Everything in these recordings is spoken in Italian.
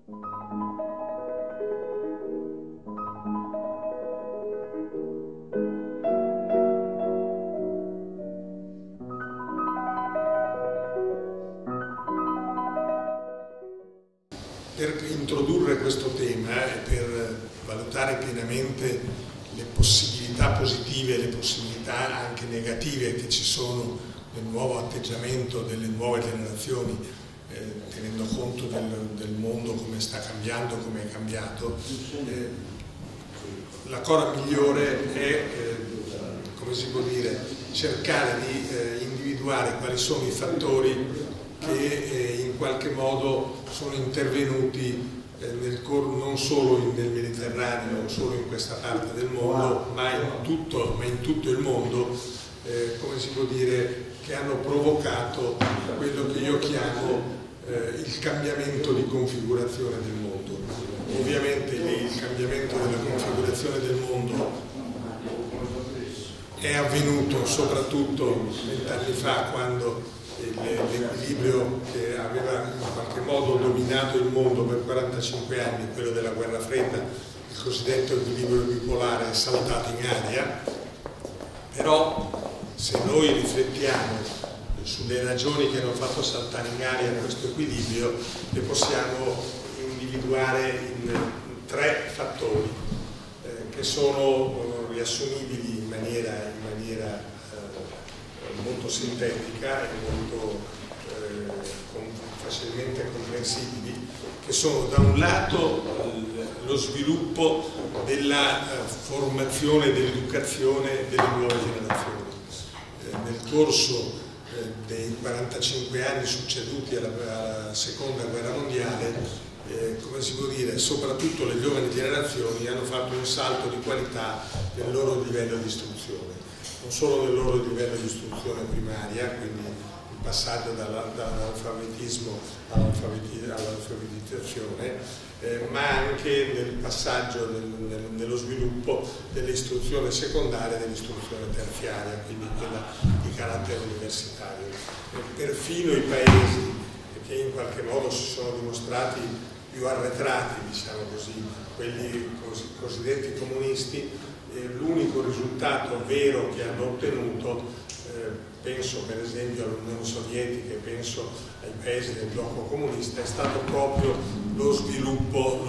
Per introdurre questo tema e per valutare pienamente le possibilità positive e le possibilità anche negative che ci sono nel nuovo atteggiamento delle nuove generazioni, tenendo conto del mondo come sta cambiando, come è cambiato, la cosa migliore è, come si può dire, cercare di individuare quali sono i fattori che in qualche modo sono intervenuti non solo nel Mediterraneo, non solo in questa parte del mondo, ma in tutto il mondo, come si può dire, che hanno provocato quello che io chiamo il cambiamento di configurazione del mondo. Ovviamente il cambiamento della configurazione del mondo è avvenuto soprattutto 20 anni fa, quando l'equilibrio che aveva in qualche modo dominato il mondo per 45 anni, quello della guerra fredda, il cosiddetto equilibrio bipolare, è saltato in aria. Però se noi riflettiamo sulle ragioni che hanno fatto saltare in aria questo equilibrio, le possiamo individuare in 3 fattori che sono riassumibili in maniera molto sintetica e molto facilmente comprensibili, che sono da un lato lo sviluppo della formazione e dell'educazione delle nuove generazioni. Nel corso dei 45 anni succeduti alla seconda guerra mondiale, come si può dire, soprattutto le giovani generazioni hanno fatto un salto di qualità nel loro livello di istruzione. Non solo nel loro livello di istruzione primaria, quindi il passaggio dall'analfabetismo all'alfabetizzazione, ma anche nel passaggio nello sviluppo dell'istruzione secondaria e dell'istruzione terziaria, quindi quella di carattere universitario. Perfino i paesi che in qualche modo si sono dimostrati più arretrati, diciamo così, quelli cosiddetti comunisti, l'unico risultato vero che hanno ottenuto, penso per esempio all'Unione Sovietica e penso ai paesi del blocco comunista, è stato proprio lo sviluppo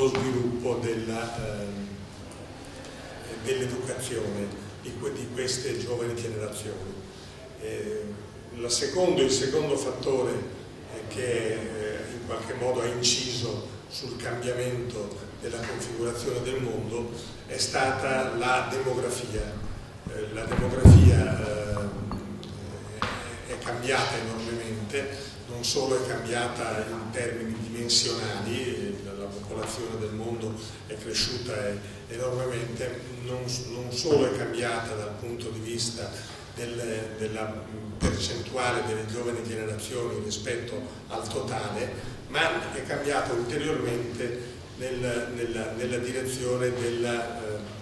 dell'educazione di queste giovani generazioni. Il secondo fattore che in qualche modo ha inciso sul cambiamento della configurazione del mondo è stata la demografia. La demografia è cambiata enormemente, non solo è cambiata in termini dimensionali, la popolazione del mondo è cresciuta enormemente, non solo è cambiata dal punto di vista della percentuale delle giovani generazioni rispetto al totale, ma è cambiata ulteriormente nella direzione della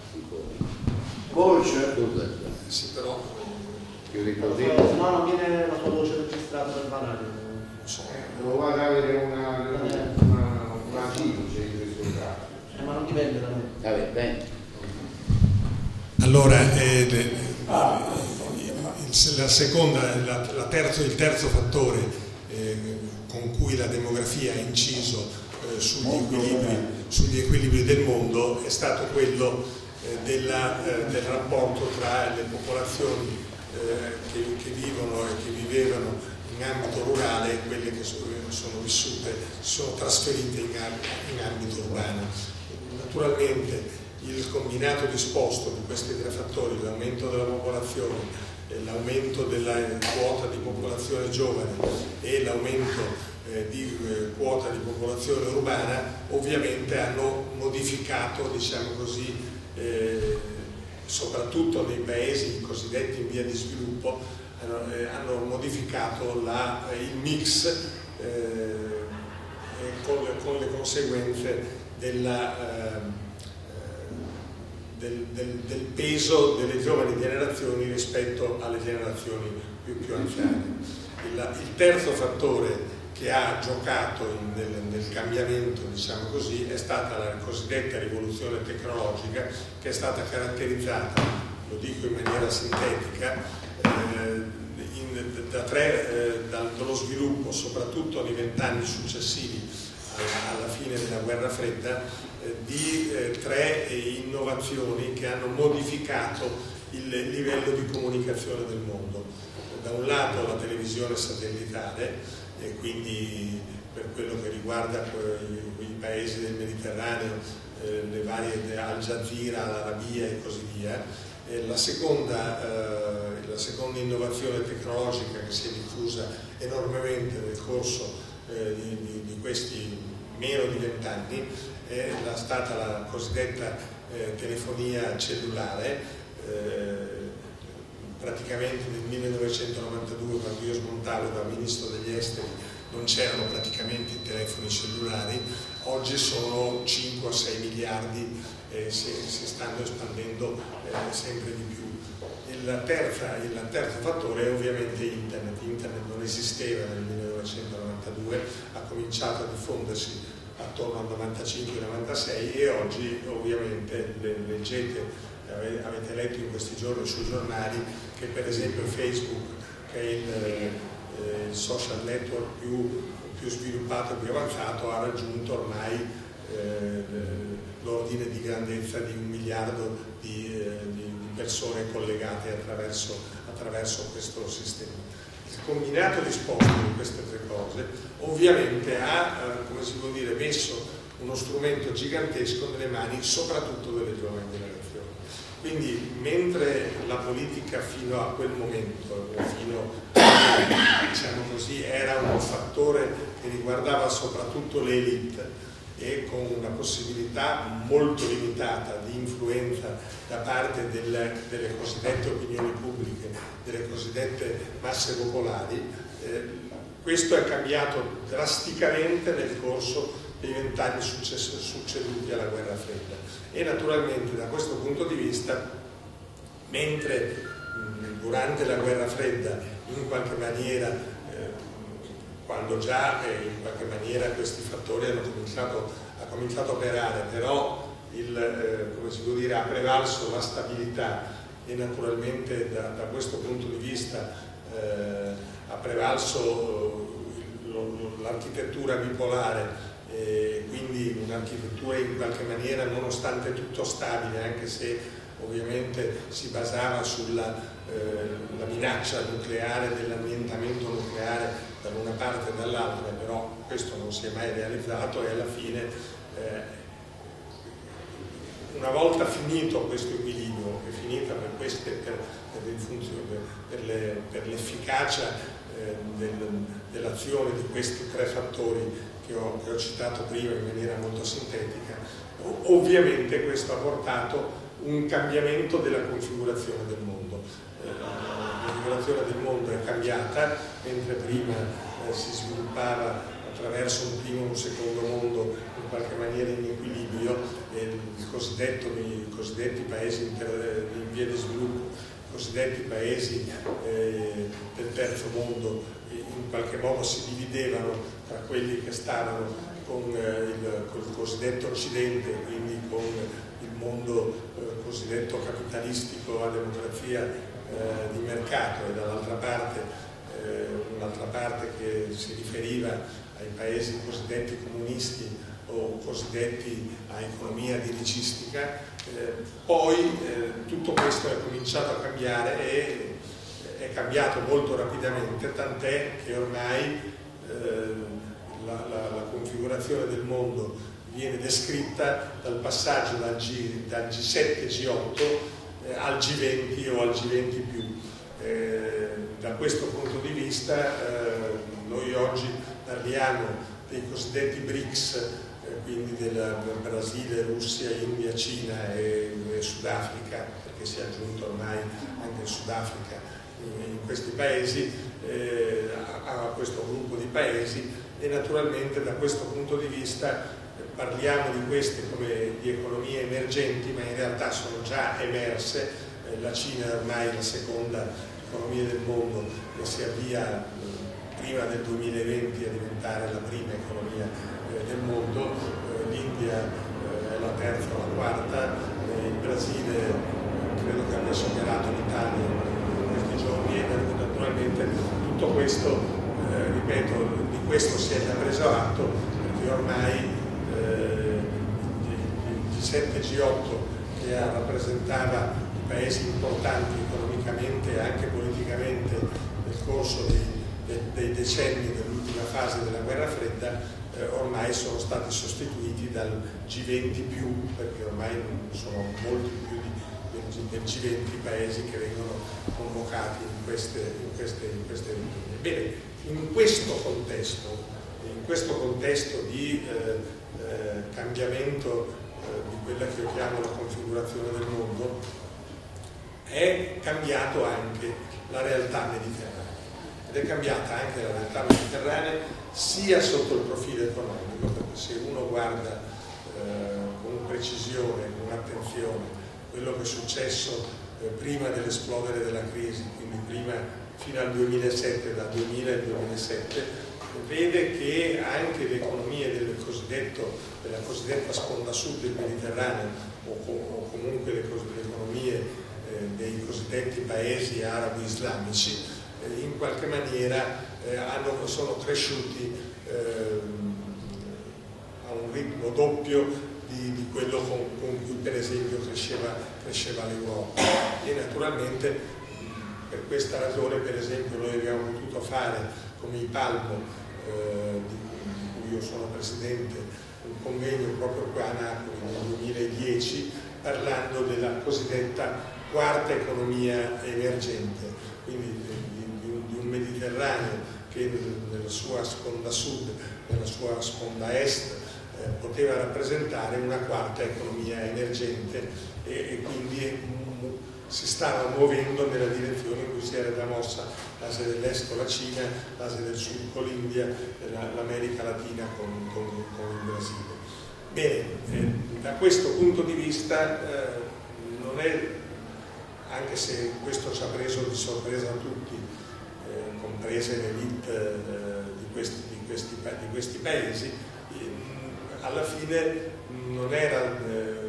voce. Sì, però no, non viene la tua voce registrata dal banario. Devo avere una fiducia in questo caso. Ma non dipende da me. Vabbè, bene. Allora, il terzo fattore con cui la demografia ha inciso sugli equilibri del mondo è stato quello del rapporto tra le popolazioni che vivono e che vivevano in ambito rurale e quelle che sono trasferite in ambito urbano. Naturalmente il combinato disposto di questi 3 fattori, l'aumento della popolazione, l'aumento della quota di popolazione giovane e l'aumento di quota di popolazione urbana, ovviamente hanno modificato, diciamo così, soprattutto nei paesi cosiddetti in via di sviluppo, hanno modificato il mix con le conseguenze del peso delle giovani generazioni rispetto alle generazioni più anziane. Il terzo fattore che ha giocato nel cambiamento, diciamo così, è stata la cosiddetta rivoluzione tecnologica, che è stata caratterizzata, lo dico in maniera sintetica, dallo sviluppo, soprattutto nei 20 anni successivi alla fine della guerra fredda, di 3 innovazioni che hanno modificato il livello di comunicazione del mondo. Da un lato la televisione satellitare, e quindi per quello che riguarda i paesi del Mediterraneo, le varie Al Jazeera, l'Arabia e così via. La seconda innovazione tecnologica che si è diffusa enormemente nel corso di questi meno di 20 anni è stata la cosiddetta telefonia cellulare. Praticamente nel 1992, quando io smontavo da Ministro degli Esteri, non c'erano praticamente i telefoni cellulari. Oggi sono 5 o 6 miliardi e si stanno espandendo sempre di più. Il terzo fattore è ovviamente Internet. Internet non esisteva nel 1992, ha cominciato a diffondersi attorno al 95-96 e oggi ovviamente leggete, avete letto in questi giorni sui giornali che per esempio Facebook, che è il social network più sviluppato e più avanzato, ha raggiunto ormai l'ordine di grandezza di 1 miliardo di persone collegate attraverso questo sistema. Il combinato disposto di queste 3 cose ovviamente ha, come si può dire, messo uno strumento gigantesco nelle mani soprattutto delle giovani generazioni. Quindi mentre la politica fino a quel momento, diciamo così, era un fattore che riguardava soprattutto le elite e con una possibilità molto limitata di influenza da parte delle cosiddette opinioni pubbliche, delle cosiddette masse popolari, questo è cambiato drasticamente nel corso dei 20 anni succeduti alla guerra fredda. E naturalmente da questo punto di vista, mentre durante la guerra fredda in qualche maniera, quando già in qualche maniera questi fattori hanno cominciato a operare, però come si può dire, ha prevalso la stabilità e naturalmente da questo punto di vista ha prevalso l'architettura bipolare, quindi un'architettura in qualche maniera nonostante tutto stabile, anche se ovviamente si basava sulla minaccia nucleare, dell'annientamento nucleare da una parte e dall'altra, però questo non si è mai realizzato e alla fine una volta finito questo equilibrio, è finita per l'efficacia dell'azione di questi 3 fattori che ho citato prima in maniera molto sintetica, ovviamente questo ha portato un cambiamento della configurazione del mondo. La configurazione del mondo è cambiata, mentre prima si sviluppava attraverso un primo e un secondo mondo in qualche maniera in equilibrio, i cosiddetti paesi in via di sviluppo, i cosiddetti paesi del terzo mondo in qualche modo si dividevano tra quelli che stavano con il cosiddetto Occidente, quindi con il mondo cosiddetto capitalistico a democrazia di mercato, e dall'altra parte un'altra parte che si riferiva ai paesi cosiddetti comunisti o cosiddetti a economia dirigistica. Poi tutto questo è cominciato a cambiare e è cambiato molto rapidamente, tant'è che ormai la configurazione del mondo viene descritta dal passaggio dal G7, G8 al G20 o al G20+. Da questo punto di vista noi oggi parliamo dei cosiddetti BRICS, quindi del Brasile, Russia, India, Cina e Sudafrica, perché si è aggiunto ormai anche il Sudafrica in questi paesi, a questo gruppo di paesi, e naturalmente da questo punto di vista parliamo di queste come di economie emergenti, ma in realtà sono già emerse. La Cina è ormai la seconda economia del mondo e si avvia prima del 2020 a diventare la prima economia del mondo, l'India è la terza o la quarta, il Brasile credo che abbia superato l'Italia in questi giorni, e naturalmente tutto questo, ripeto, di questo si è già preso atto, perché ormai il G7 G8 che rappresentava i paesi importanti economicamente e anche politicamente nel corso dei decenni dell'ultima fase della guerra fredda, ormai sono stati sostituiti dal G20+, perché ormai sono molti più del G20 paesi che vengono convocati in queste riunioni. Bene, in questo contesto di cambiamento di quella che io chiamo la configurazione del mondo, è cambiato anche la realtà mediterranea. Ed è cambiata anche la realtà mediterranea sia sotto il profilo economico, perché se uno guarda con precisione, con attenzione, quello che è successo prima dell'esplodere della crisi, quindi prima fino al 2007, dal 2000 al 2007, vede che anche le economie della cosiddetta sponda sud del Mediterraneo, o comunque le economie dei cosiddetti paesi arabi-islamici, in qualche maniera sono cresciuti a un ritmo doppio di quello con cui per esempio cresceva l'Europa. E naturalmente per questa ragione, per esempio, noi abbiamo potuto fare come IPALMO, di cui io sono presidente, un convegno proprio qua a Napoli nel 2010, parlando della cosiddetta quarta economia emergente, quindi di un Mediterraneo che nella sua sponda sud, nella sua sponda est, poteva rappresentare una quarta economia emergente, e quindi si stava muovendo nella direzione in cui si era già mossa l'Asia dell'Est con la Cina, l'Asia del Sud con l'India, l'America Latina con il Brasile. Bene, da questo punto di vista non è, anche se questo ci ha preso di sorpresa a tutti, comprese le elite di questi paesi, alla fine non era,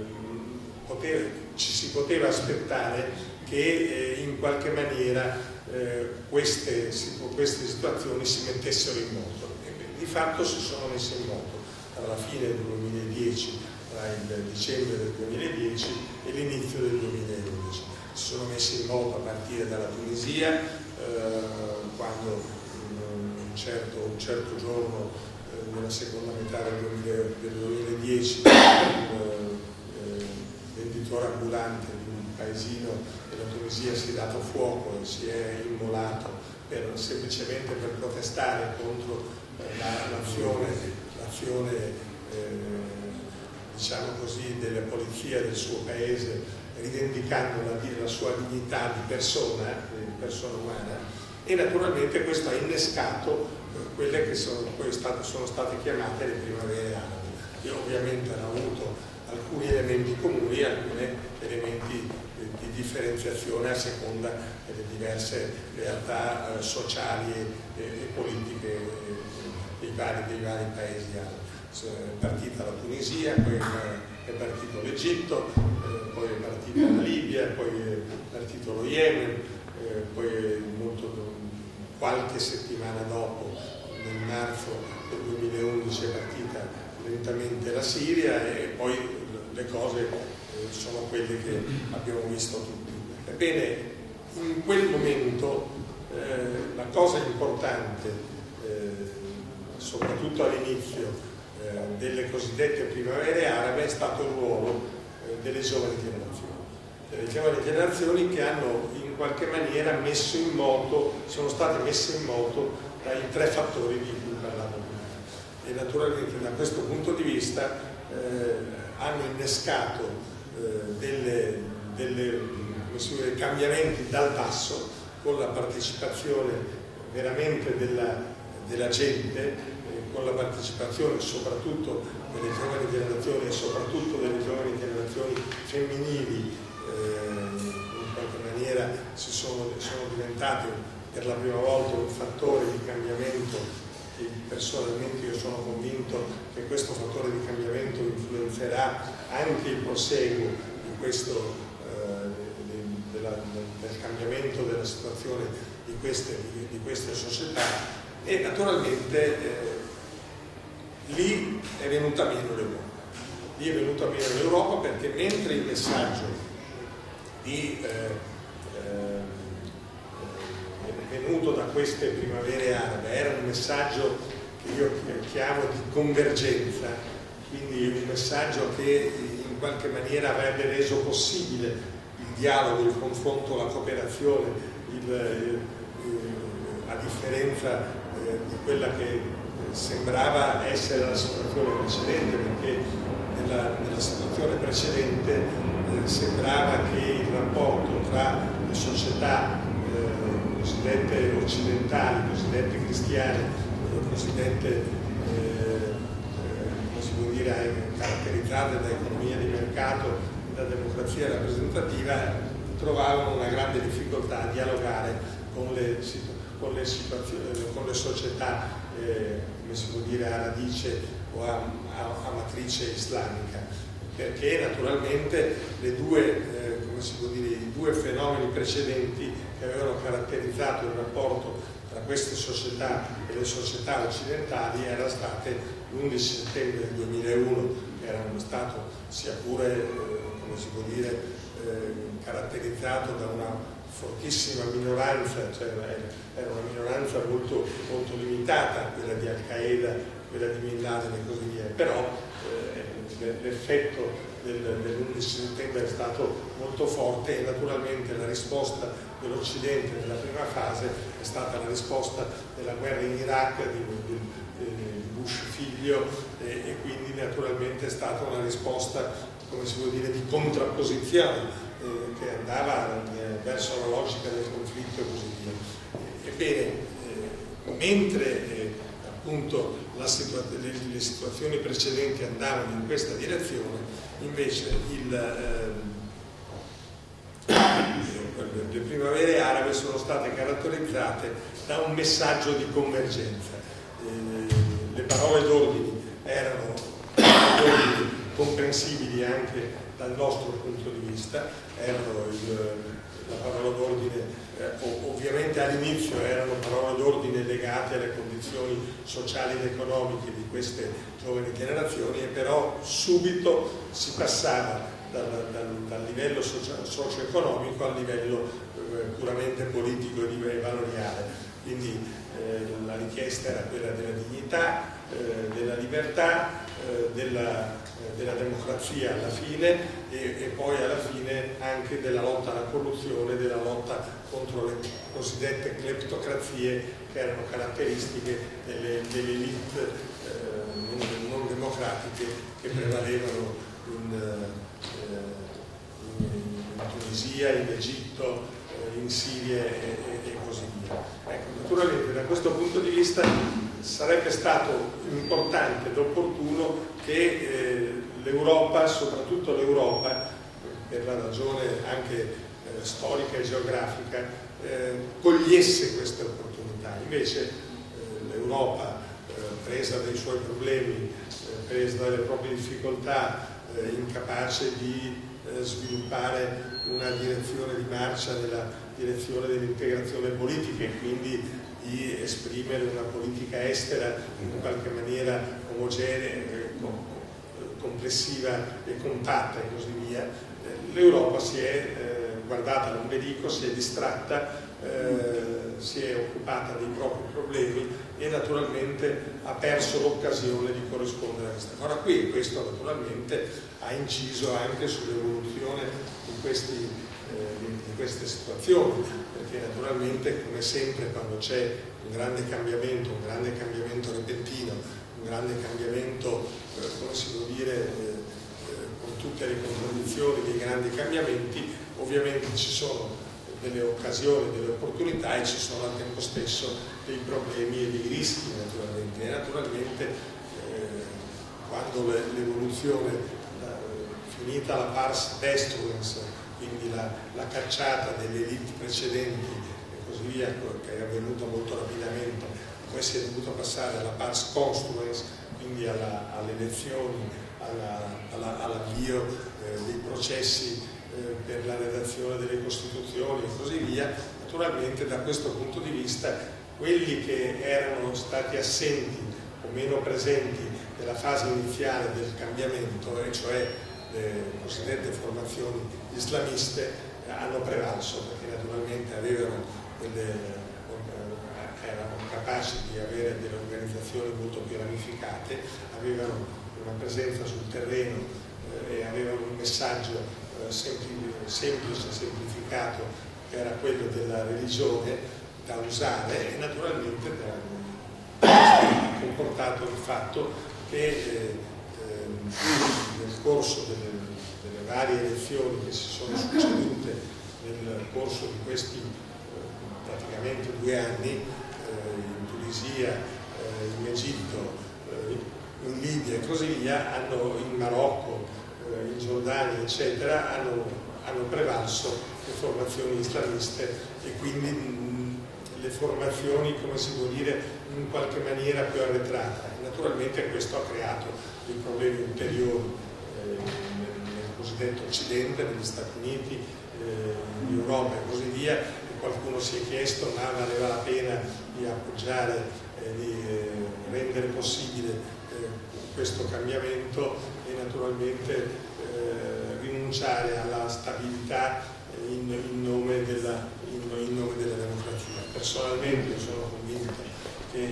ci si poteva aspettare che in qualche maniera queste situazioni si mettessero in moto. Di fatto si sono messe in moto tra la fine del 2010, tra il dicembre del 2010 e l'inizio del 2011. Si sono messi in moto a partire dalla Tunisia, quando un certo giorno nella seconda metà del 2010 un venditore ambulante di un paesino della Tunisia si è dato fuoco e si è immolato semplicemente per protestare contro l'azione diciamo così, della polizia del suo paese, rivendicando la sua dignità di persona umana. E naturalmente questo ha innescato quelle che sono state chiamate le primavere arabe, che ovviamente hanno avuto alcuni elementi comuni e alcuni elementi di differenziazione a seconda delle diverse realtà sociali e politiche dei vari paesi arabi. È partita la Tunisia, poi è partito l'Egitto, poi è partita la Libia, poi è partito lo Yemen, poi qualche settimana dopo, nel marzo del 2011, è partita lentamente la Siria, e poi le cose sono quelle che abbiamo visto tutti. Ebbene, in quel momento la cosa importante, soprattutto all'inizio delle cosiddette primavere arabe, è stato il ruolo delle giovani generazioni che hanno in qualche maniera sono state messe in moto dai tre fattori di cui parlavo prima, e naturalmente da questo punto di vista hanno innescato dei cambiamenti dal basso, con la partecipazione veramente della gente, con la partecipazione soprattutto delle giovani generazioni e soprattutto delle giovani generazioni femminili. In qualche maniera sono diventate per la prima volta un fattore di cambiamento, e personalmente io sono convinto che questo fattore di cambiamento influenzerà anche il proseguo di questo, del cambiamento della situazione di queste società, e naturalmente lì è venuta meno l'Europa. Lì è venuta meno l'Europa perché mentre il messaggio venuto da queste primavere arabe era un messaggio che io chiamo di convergenza, quindi un messaggio che in qualche maniera avrebbe reso possibile il dialogo, il confronto, la cooperazione, a differenza di quella che sembrava essere la situazione precedente, perché nella situazione precedente sembrava che il rapporto tra le società cosiddette occidentali, cosiddette cristiane, cosiddette come si può dire, caratterizzate da economia di mercato, da democrazia rappresentativa, trovavano una grande difficoltà a dialogare con le società come si può dire, a radice o a matrice islamica, perché naturalmente i due fenomeni precedenti che avevano caratterizzato il rapporto tra queste società e le società occidentali era state l'11 settembre del 2001, che era uno stato sia pure come si può dire caratterizzato da una fortissima minoranza, cioè era una minoranza molto, molto limitata, quella di Al-Qaeda, quella di Bin Laden e così via, però l'effetto dell'11 settembre è stato molto forte, e naturalmente la risposta dell'Occidente nella prima fase è stata la risposta della guerra in Iraq di Bush figlio, e quindi naturalmente è stata una risposta, come si può dire, di contrapposizione che andava verso la logica del conflitto e così via. Ebbene, mentre appunto le situazioni precedenti andavano in questa direzione, invece le primavere arabe sono state caratterizzate da un messaggio di convergenza. Le parole d'ordine erano comprensibili anche dal nostro punto di vista, erano la parola d'ordine, ovviamente all'inizio erano parole d'ordine legate alle condizioni sociali ed economiche di queste giovani generazioni, e però subito si passava dal livello socio-economico al livello puramente politico e valoriale. Quindi la richiesta era quella della dignità, della libertà, della democrazia alla fine, e poi alla fine anche della lotta alla corruzione, della lotta contro le cosiddette cleptocrazie, che erano caratteristiche delle elite non democratiche che prevalevano in Tunisia, in Egitto, in Siria e così via. Ecco, naturalmente da questo punto di vista sarebbe stato importante ed opportuno che l'Europa, soprattutto l'Europa, per la ragione anche storica e geografica, cogliesse queste opportunità. Invece l'Europa, presa dai suoi problemi, presa dalle proprie difficoltà, incapace di sviluppare una direzione di marcia nella direzione dell'integrazione politica, e quindi di esprimere una politica estera in qualche maniera omogenea, complessiva e compatta e così via, l'Europa si è guardata all'ombelico, si è distratta, si è occupata dei propri problemi e naturalmente ha perso l'occasione di corrispondere a questa cosa qui, e questo naturalmente ha inciso anche sull'evoluzione di queste situazioni, perché naturalmente, come sempre, quando c'è un grande cambiamento repentino, un grande cambiamento, come si può dire, con tutte le contraddizioni dei grandi cambiamenti, ovviamente ci sono delle occasioni, delle opportunità, e ci sono al tempo stesso dei problemi e dei rischi, naturalmente. E naturalmente quando l'evoluzione, finita la pars destruens, quindi la cacciata delle elite precedenti così via, che è avvenuta molto rapidamente, poi si è dovuto passare alla pars construens, quindi alle elezioni, all'avvio dei processi per la redazione delle Costituzioni e così via. Naturalmente da questo punto di vista quelli che erano stati assenti o meno presenti nella fase iniziale del cambiamento, e cioè le cosiddette formazioni islamiste, hanno prevalso, perché naturalmente erano capaci di avere delle organizzazioni molto più ramificate, avevano una presenza sul terreno e avevano un messaggio semplice, semplificato, che era quello della religione da usare, e naturalmente ha comportato il fatto che nel corso delle varie elezioni che si sono succedute nel corso di questi praticamente 2 anni, in Tunisia, in Egitto, in Libia e così via, in Marocco, in Giordania eccetera, hanno prevalso le formazioni islamiste, e quindi le formazioni, come si può dire, in qualche maniera più arretrate. Naturalmente questo ha creato dei problemi ulteriori nel cosiddetto Occidente, negli Stati Uniti, in Europa e così via, e qualcuno si è chiesto ma valeva la pena di appoggiare, di rendere possibile questo cambiamento e naturalmente rinunciare alla stabilità in nome della democrazia. Personalmente io sono convinto che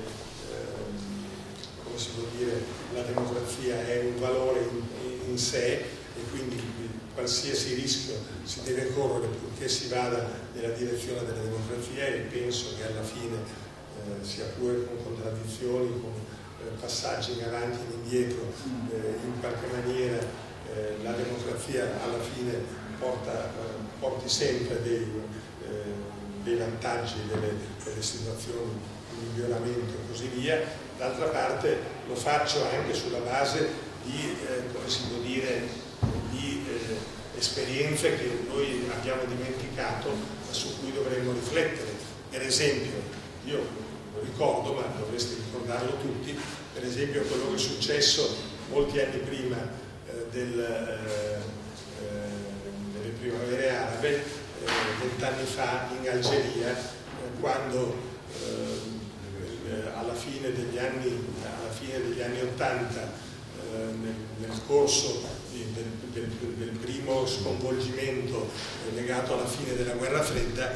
come si può dire, la democrazia è un valore in sé, e quindi qualsiasi rischio si deve correre purché si vada nella direzione della democrazia, e penso che alla fine, sia pure con contraddizioni, con passaggi in avanti e indietro, in qualche maniera la democrazia alla fine porti sempre dei vantaggi, delle situazioni di miglioramento e così via. D'altra parte lo faccio anche sulla base di, come si può dire, di esperienze che noi abbiamo dimenticato, ma su cui dovremmo riflettere. Per esempio, io lo ricordo, ma dovreste ricordarlo tutti, per esempio quello che è successo molti anni prima delle primavere arabe, 20 anni fa in Algeria, quando alla fine degli anni 80, nel corso del primo sconvolgimento legato alla fine della guerra fredda,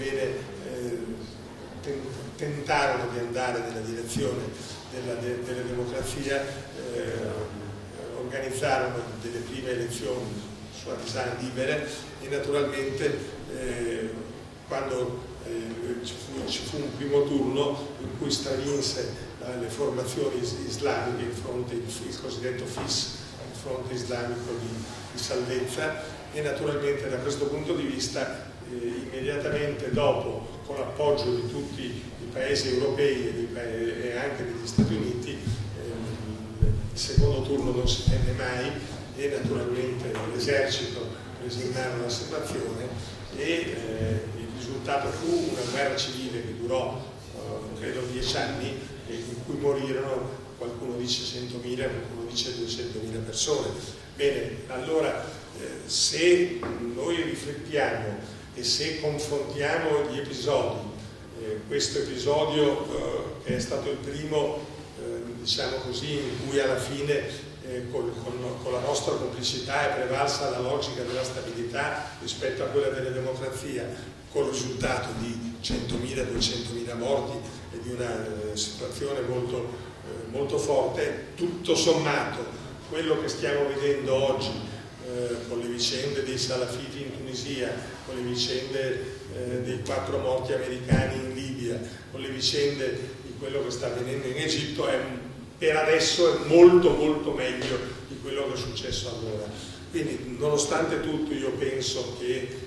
tentarono di andare nella direzione della democrazia, organizzarono delle prime elezioni libere, e naturalmente quando ci fu un primo turno in cui stravinse le formazioni islamiche, il cosiddetto FIS, il fronte islamico di salvezza, e naturalmente da questo punto di vista immediatamente dopo, con l'appoggio di tutti i paesi europei e anche degli Stati Uniti, il secondo turno non si tenne mai, e naturalmente l'esercito resignarono la situazione, e il risultato fu una guerra civile che durò credo 10 anni, e in cui morirono, qualcuno dice 100.000, qualcuno dice 200.000 persone. Bene, allora se noi riflettiamo e se confrontiamo gli episodi, questo episodio che è stato il primo, diciamo così, in cui alla fine con la nostra complicità è prevalsa la logica della stabilità rispetto a quella della democrazia, con il risultato di 100.000, 200.000 morti e di una situazione molto, molto forte. Tutto sommato, quello che stiamo vedendo oggi con le vicende dei salafiti in Tunisia, con le vicende dei 4 morti americani in Libia, con le vicende di quello che sta avvenendo in Egitto, per adesso è molto molto meglio di quello che è successo allora. Quindi nonostante tutto io penso che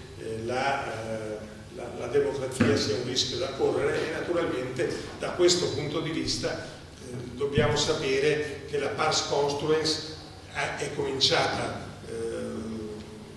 la democrazia sia un rischio da correre, e naturalmente da questo punto di vista dobbiamo sapere che la pars construens è cominciata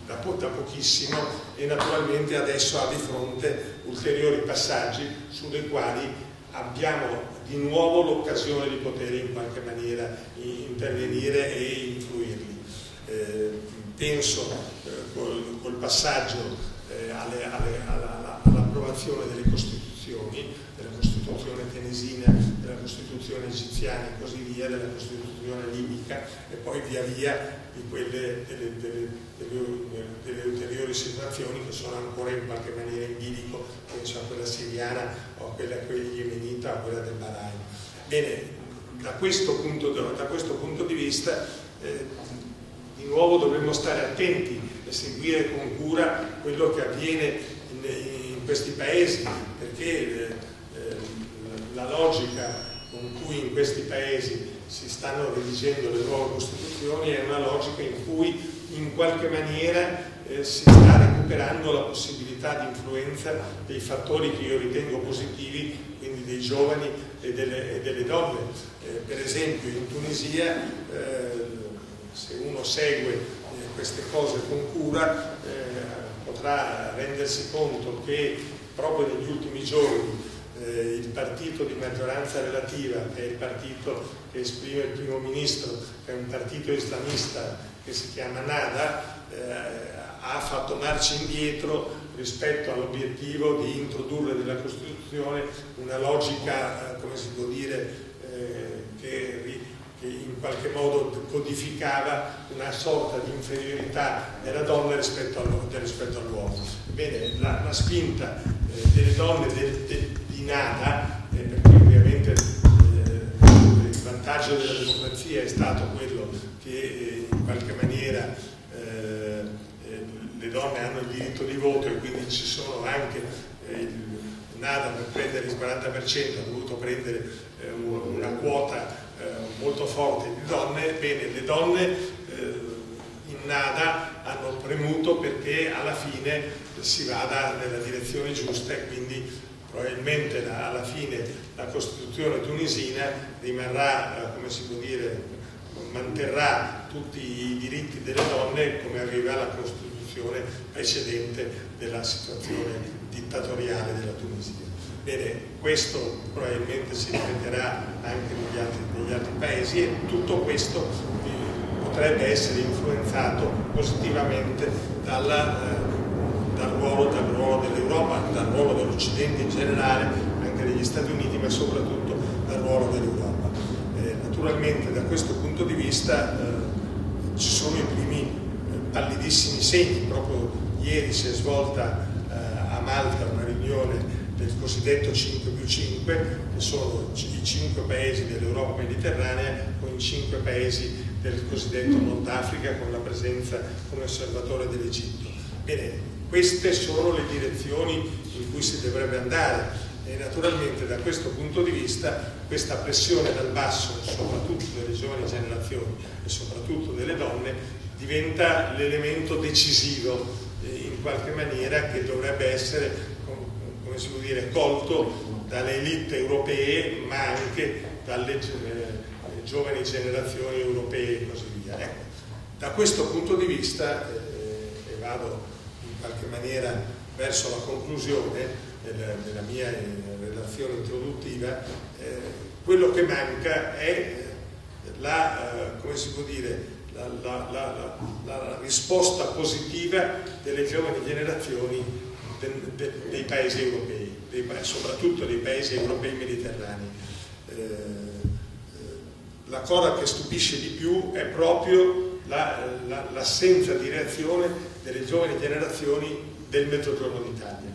da pochissimo, e naturalmente adesso ha di fronte ulteriori passaggi sulle quali abbiamo di nuovo l'occasione di poter in qualche maniera intervenire e influirli. Penso col passaggio all'approvazione delle Costituzioni, della Costituzione tunisina, della Costituzione egiziana e così via, della Costituzione libica, e poi via via di quelle delle ulteriori situazioni che sono ancora in qualche maniera in bilico, penso a quella siriana o a quella yemenita o a quella del Bahrain. Bene, da questo punto di vista di nuovo dovremmo stare attenti e seguire con cura quello che avviene in questi paesi, perché la logica con cui in questi paesi si stanno redigendo le nuove Costituzioni è una logica in cui in qualche maniera si sta recuperando la possibilità di influenza dei fattori che io ritengo positivi, quindi dei giovani e delle donne. Per esempio in Tunisia, se uno segue queste cose con cura, potrà rendersi conto che proprio negli ultimi giorni il partito di maggioranza relativa, che è il partito che esprime il primo ministro, che è un partito islamista che si chiama Nada, ha fatto marcia indietro rispetto all'obiettivo di introdurre nella Costituzione una logica, come si può dire, che in qualche modo codificava una sorta di inferiorità della donna rispetto all'uomo. Bene, la spinta delle donne di Nada, perché ovviamente il vantaggio della democrazia è stato quello che in qualche maniera le donne hanno il diritto di voto, e quindi ci sono anche Nada, per prendere il 40% ha dovuto prendere una quota molto forte di donne. Bene, le donne in Nada hanno premuto perché alla fine si vada nella direzione giusta, e quindi probabilmente alla fine la Costituzione tunisina rimarrà, come si può dire, manterrà tutti i diritti delle donne come aveva la Costituzione precedente della situazione dittatoriale della Tunisia. Bene, questo probabilmente si ripeterà anche negli altri paesi, e tutto questo potrebbe essere influenzato positivamente dal ruolo dell'Europa, dal ruolo dell'Occidente in generale, anche degli Stati Uniti, ma soprattutto dal ruolo dell'Europa. Naturalmente da questo punto di vista ci sono i primi pallidissimi segni. Proprio ieri si è svolta a Malta una riunione del cosiddetto 5+5, che sono i 5 paesi dell'Europa mediterranea con i 5 paesi del cosiddetto Nord Africa, con la presenza come osservatore dell'Egitto. Bene, queste sono le direzioni in cui si dovrebbe andare, e naturalmente da questo punto di vista questa pressione dal basso, soprattutto delle giovani generazioni e soprattutto delle donne, diventa l'elemento decisivo in qualche maniera, che dovrebbe essere, come si può dire, colto dalle elite europee, ma anche dalle giovani generazioni europee e così via. Ecco, da questo punto di vista, e vado in qualche maniera verso la conclusione della mia relazione introduttiva, quello che manca è come si può dire, la risposta positiva delle giovani generazioni dei paesi europei, soprattutto dei paesi europei mediterranei. La cosa che stupisce di più è proprio l'assenza di reazione delle giovani generazioni del Mezzogiorno d'Italia.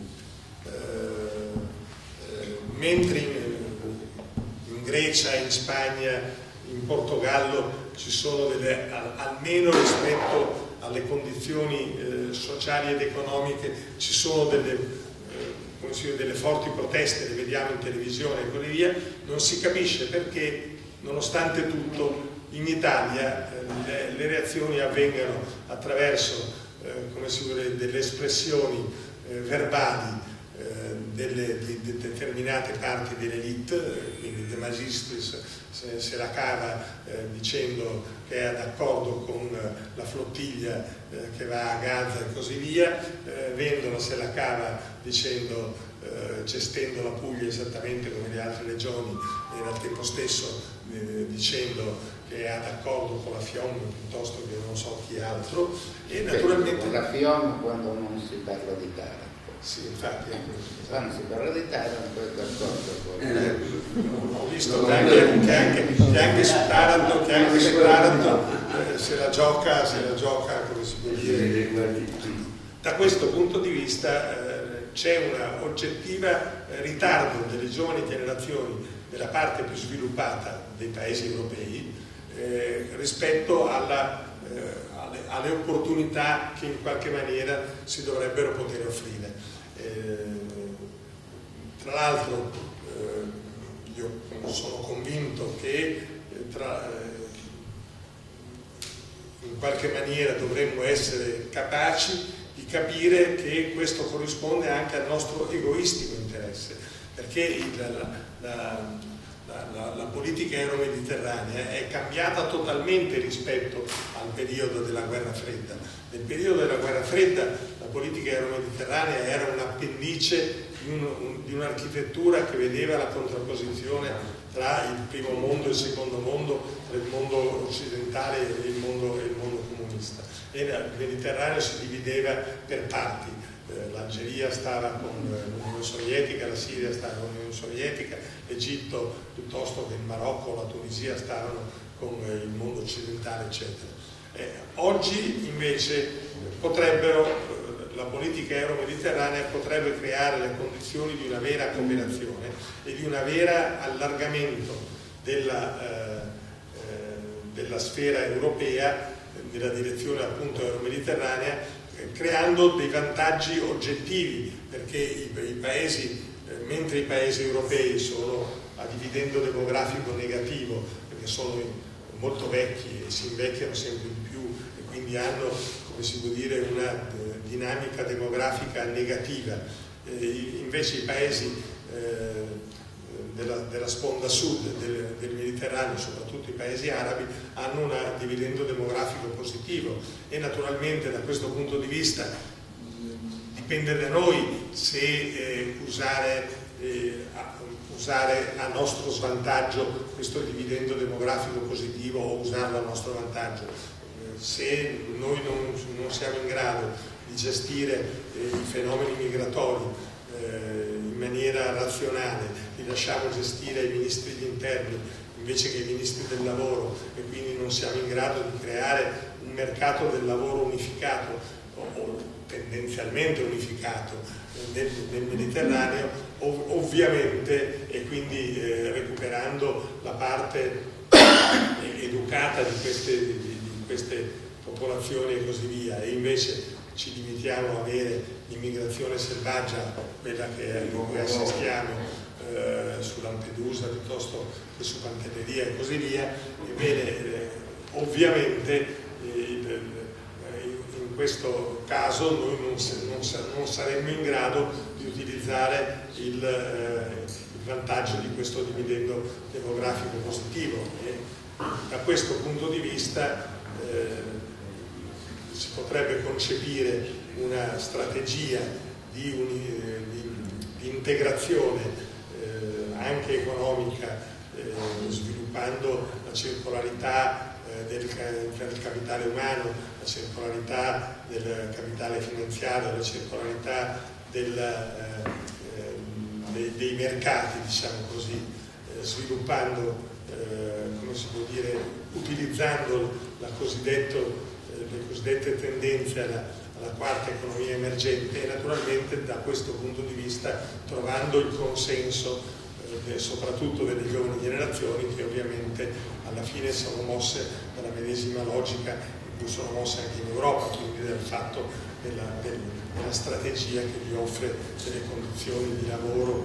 Mentre in Grecia, in Spagna, in Portogallo ci sono almeno rispetto alle condizioni sociali ed economiche, ci sono delle forti proteste, le vediamo in televisione e così via, non si capisce perché, nonostante tutto, in Italia le reazioni avvengano attraverso come si vuole, delle espressioni verbali di determinate parti dell'elite, quindi De Magistris se la cava dicendo che è d'accordo con la flottiglia che va a Gaza e così via, Vendola se la cava dicendo, gestendo la Puglia esattamente come le altre regioni e al tempo stesso dicendo che è d'accordo con la FIOM piuttosto che non so chi altro, e naturalmente con la FIOM quando non si parla di Taranto. Sì, infatti quando si parla di Taranto è d'accordo con ho visto che anche su Taranto se la gioca come si può dire. Da questo punto di vista c'è un oggettivo ritardo delle giovani generazioni della parte più sviluppata dei paesi europei rispetto alle opportunità che in qualche maniera si dovrebbero poter offrire. Tra l'altro io sono convinto che in qualche maniera dovremmo essere capaci di capire che questo corrisponde anche al nostro egoistico interesse, perché la politica euromediterranea è cambiata totalmente rispetto al periodo della guerra fredda. Nel periodo della guerra fredda la politica euromediterranea era un appendice di un'architettura che vedeva la contrapposizione tra il primo mondo e il secondo mondo, tra il mondo occidentale e il mondo comunista. E il Mediterraneo si divideva per parti. L'Algeria stava con l'Unione Sovietica, la Siria stava con l'Unione Sovietica, l'Egitto piuttosto che il Marocco, la Tunisia stavano con il mondo occidentale, eccetera. Oggi invece la politica euromediterranea potrebbe creare le condizioni di una vera cooperazione e di un vera allargamento della sfera europea nella direzione appunto euromediterranea, creando dei vantaggi oggettivi, perché mentre i paesi europei sono a dividendo demografico negativo, perché sono molto vecchi e si invecchiano sempre di più e quindi hanno, come si può dire, una dinamica demografica negativa, invece i paesi della sponda sud del Mediterraneo, soprattutto i paesi arabi, hanno un dividendo demografico positivo e naturalmente da questo punto di vista dipende da noi se usare a nostro svantaggio questo dividendo demografico positivo o usarlo a nostro vantaggio. Se noi non siamo in grado di gestire i fenomeni migratori in maniera razionale, li lasciamo gestire ai ministri degli interni invece che ai ministri del lavoro e quindi non siamo in grado di creare un mercato del lavoro unificato o tendenzialmente unificato nel Mediterraneo, ovviamente, e quindi recuperando la parte educata di queste popolazioni e così via, e invece ci limitiamo a avere l'immigrazione selvaggia, quella a cui assistiamo su Lampedusa piuttosto che su Pantelleria e così via, ebbene ovviamente in questo caso noi non saremmo in grado di utilizzare il vantaggio di questo dividendo demografico positivo e da questo punto di vista si potrebbe concepire una strategia di integrazione anche economica, sviluppando la circolarità del capitale umano, la circolarità del capitale finanziario, la circolarità dei mercati, diciamo così, sviluppando, come si può dire, utilizzando le cosiddette tendenze alla quarta economia emergente e naturalmente da questo punto di vista trovando il consenso soprattutto delle giovani generazioni che ovviamente alla fine sono mosse dalla medesima logica in cui sono mosse anche in Europa, quindi del fatto della strategia che gli offre delle condizioni di lavoro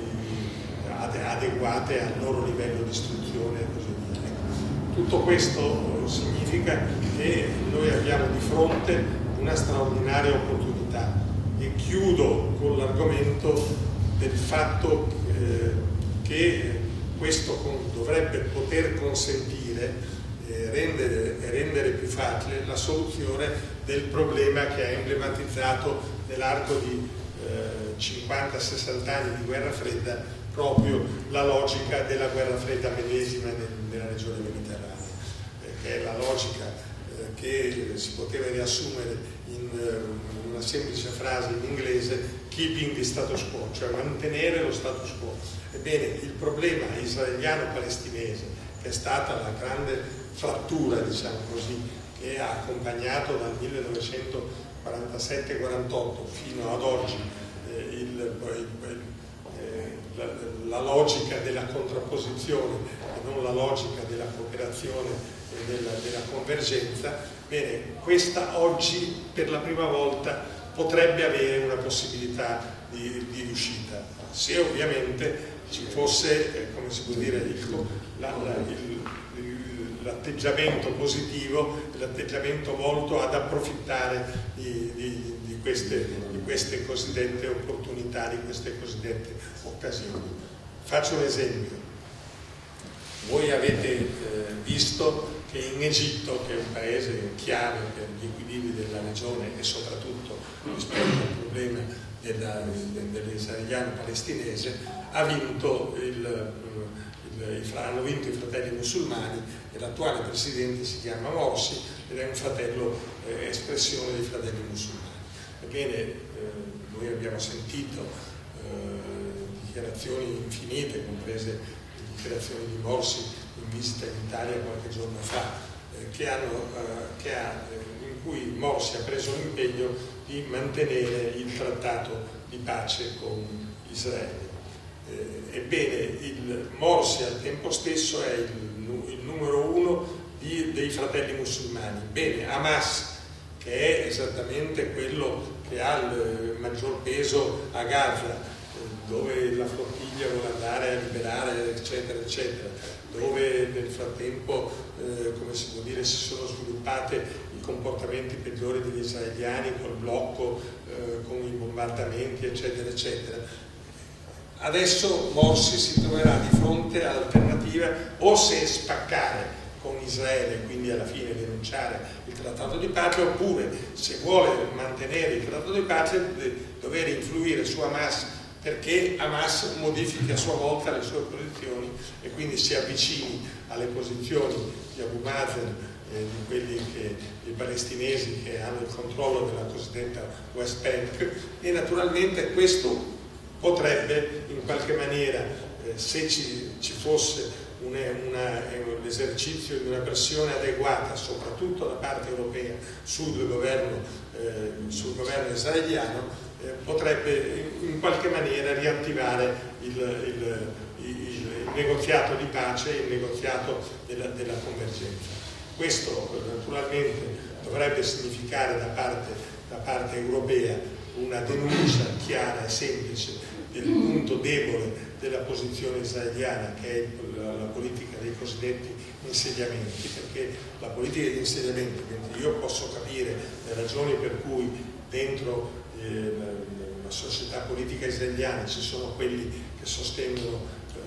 adeguate al loro livello di istruzione e così via. Tutto questo significa che noi abbiamo di fronte una straordinaria opportunità E chiudo con l'argomento del fatto che questo dovrebbe poter consentire rendere più facile la soluzione del problema che ha emblematizzato nell'arco di 50-60 anni di guerra fredda proprio la logica della guerra fredda medesima nella regione mediterranea, che è la logica che si poteva riassumere in una semplice frase in inglese: keeping the status quo, cioè mantenere lo status quo. Ebbene, il problema israeliano-palestinese, che è stata la grande frattura, diciamo così, che ha accompagnato dal 1947-48 fino ad oggi la logica della contrapposizione e non la logica della cooperazione e della convergenza, bene, questa oggi per la prima volta potrebbe avere una possibilità di riuscita, se ovviamente ci fosse, come si può dire, l'atteggiamento positivo, l'atteggiamento volto ad approfittare di queste cosiddette opportunità, di queste cosiddette occasioni. Faccio un esempio. Voi avete visto che in Egitto, che è un paese chiave per gli equilibri della regione e soprattutto rispetto al problema dell'israeliano palestinese, hanno vinto i fratelli musulmani e l'attuale presidente si chiama Morsi ed è un fratello espressione dei fratelli musulmani. Ebbene, noi abbiamo sentito dichiarazioni infinite, comprese le dichiarazioni di Morsi in visita in Italia qualche giorno fa, in cui Morsi ha preso l'impegno di mantenere il trattato di pace con Israele. Ebbene, il Morsi al tempo stesso è il numero uno dei fratelli musulmani. Bene, Hamas, che è esattamente quello che ha il maggior peso a Gaza, dove la flottiglia vuole andare a liberare, eccetera, eccetera, dove nel frattempo, come si può dire, si sono sviluppati i comportamenti peggiori degli israeliani col blocco, con i bombardamenti, eccetera, eccetera. Adesso Morsi si troverà di fronte all'alternativa: o se spaccare con Israele, quindi alla fine denunciare il trattato di pace, oppure, se vuole mantenere il trattato di pace, dover influire su Hamas perché Hamas modifichi a sua volta le sue posizioni e quindi si avvicini alle posizioni di Abu Mazen, di quelli i palestinesi che hanno il controllo della cosiddetta West Bank, e naturalmente questo potrebbe in qualche maniera, se ci fosse l'esercizio di una pressione adeguata, soprattutto da parte europea, sul governo israeliano, potrebbe in qualche maniera riattivare il negoziato di pace, il negoziato della convergenza. Questo naturalmente dovrebbe significare da parte europea una denuncia chiara e semplice del punto debole della posizione israeliana, che è la politica dei cosiddetti insediamenti, perché la politica degli insediamenti, mentre io posso capire le ragioni per cui dentro la società politica israeliana ci sono quelli che sostengono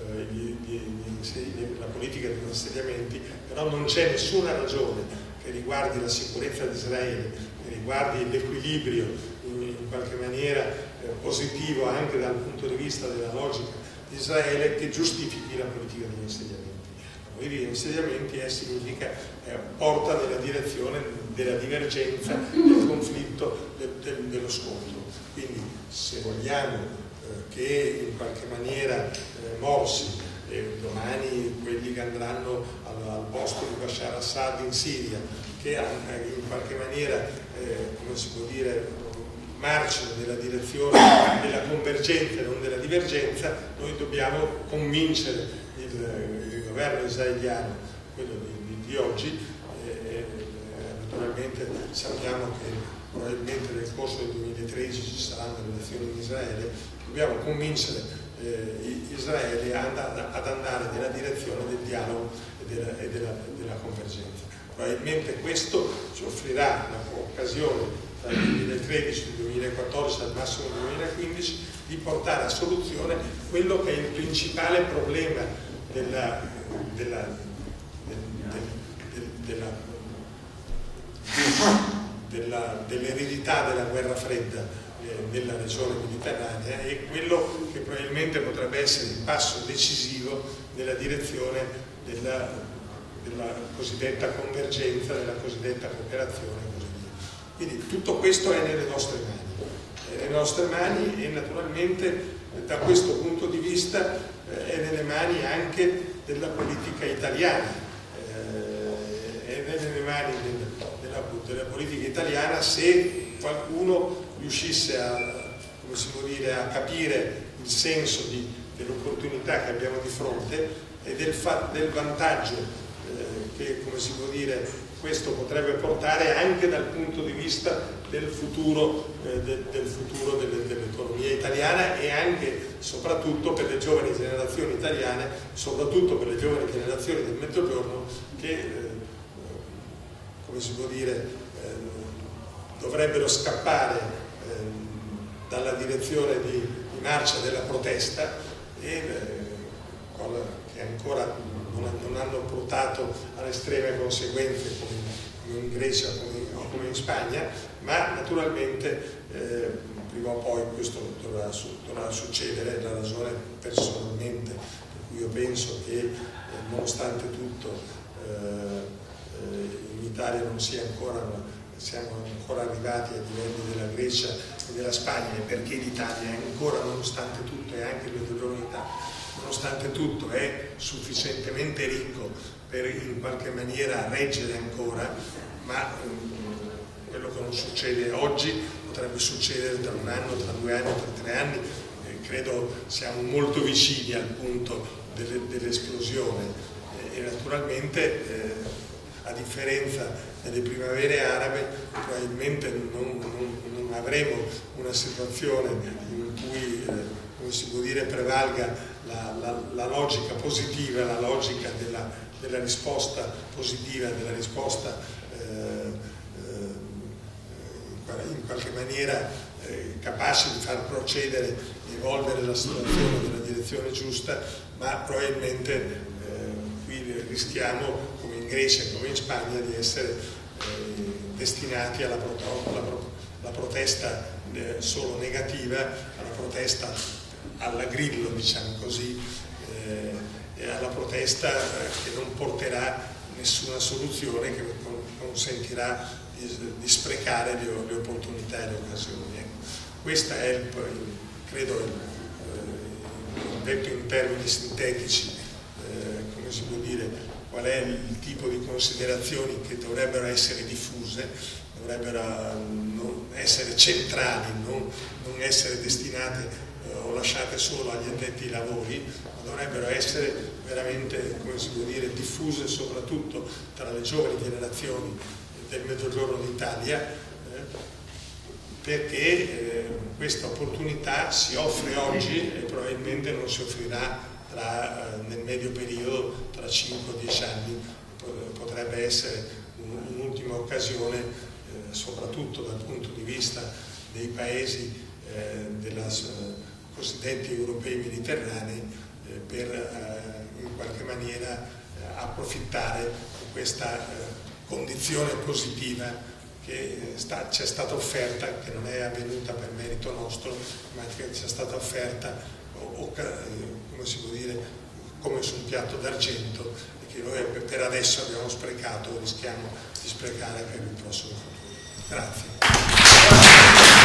la politica degli insediamenti, però non c'è nessuna ragione che riguardi la sicurezza di Israele, che riguardi l'equilibrio in qualche maniera positivo anche dal punto di vista della logica di Israele, che giustifichi la politica degli insediamenti. La politica degli insediamenti porta nella direzione della divergenza, del conflitto, dello scontro. Quindi, se vogliamo che in qualche maniera Morsi e domani quelli che andranno al posto di Bashar Assad in Siria, che in qualche maniera, come si può dire, marciano nella direzione della convergenza e non della divergenza, noi dobbiamo convincere il governo israeliano, quello di oggi, naturalmente sappiamo che probabilmente nel corso del 2013 ci saranno le elezioni in Israele, dobbiamo convincere Israele ad andare nella direzione del dialogo e della convergenza. Probabilmente questo ci offrirà l'occasione dal 2013 al 2014 al massimo del 2015, di portare a soluzione quello che è il principale problema dell'eredità della guerra fredda nella regione mediterranea, e quello che probabilmente potrebbe essere il passo decisivo nella direzione della cosiddetta convergenza, della cosiddetta cooperazione e così via. Quindi tutto questo è nelle nostre mani, e naturalmente da questo punto di vista è nelle mani anche della politica italiana, è nelle mani della politica italiana se qualcuno riuscisse come si può dire, a capire il senso dell'opportunità che abbiamo di fronte e del vantaggio che, come si può dire, questo potrebbe portare anche dal punto di vista del futuro dell'economia italiana, e anche soprattutto per le giovani generazioni italiane, soprattutto per le giovani generazioni del Mezzogiorno che, come si può dire, dovrebbero scappare dalla direzione di marcia della protesta, e che ancora non hanno portato alle estreme conseguenze come in Grecia o come in Spagna, ma naturalmente prima o poi questo dovrà succedere. La ragione personalmente per cui io penso che nonostante tutto in Italia non siamo ancora arrivati ai livelli della Grecia e della Spagna, perché l'Italia è ancora, nonostante tutto, e anche il Mezzogiorno d'Italia, nonostante tutto, è sufficientemente ricco per in qualche maniera reggere ancora, ma quello che non succede oggi potrebbe succedere tra un anno, tra 2 anni, tra 3 anni. Credo siamo molto vicini al punto dell'esplosione, e naturalmente a differenza delle primavere arabe probabilmente non avremo una situazione in cui, come si può dire, prevalga la logica positiva, la logica della risposta positiva, della risposta in qualche maniera capace di far procedere, di evolvere la situazione nella direzione giusta, ma probabilmente qui rischiamo, come in Grecia e come in Spagna, di essere destinati alla protesta solo negativa, alla protesta alla grillo, diciamo così, e alla protesta che non porterà nessuna soluzione, che consentirà di sprecare le opportunità e le occasioni. Questo è, credo, detto in termini sintetici, come si può dire, qual è il tipo di considerazioni che dovrebbero essere diffuse, dovrebbero essere centrali, non essere destinate o lasciate solo agli addetti ai lavori, ma dovrebbero essere veramente, come si può dire, diffuse soprattutto tra le giovani generazioni del Mezzogiorno d'Italia, perché questa opportunità si offre oggi e probabilmente non si offrirà nel medio periodo, tra 5-10 anni. Potrebbe essere un'ultima occasione, soprattutto dal punto di vista dei paesi della cosiddetti europei mediterranei, per in qualche maniera approfittare di questa condizione positiva che ci è stata offerta, che non è avvenuta per merito nostro, ma che ci è stata offerta, come si può dire, come su un piatto d'argento, e che noi per adesso abbiamo sprecato e rischiamo di sprecare per il prossimo futuro. Grazie.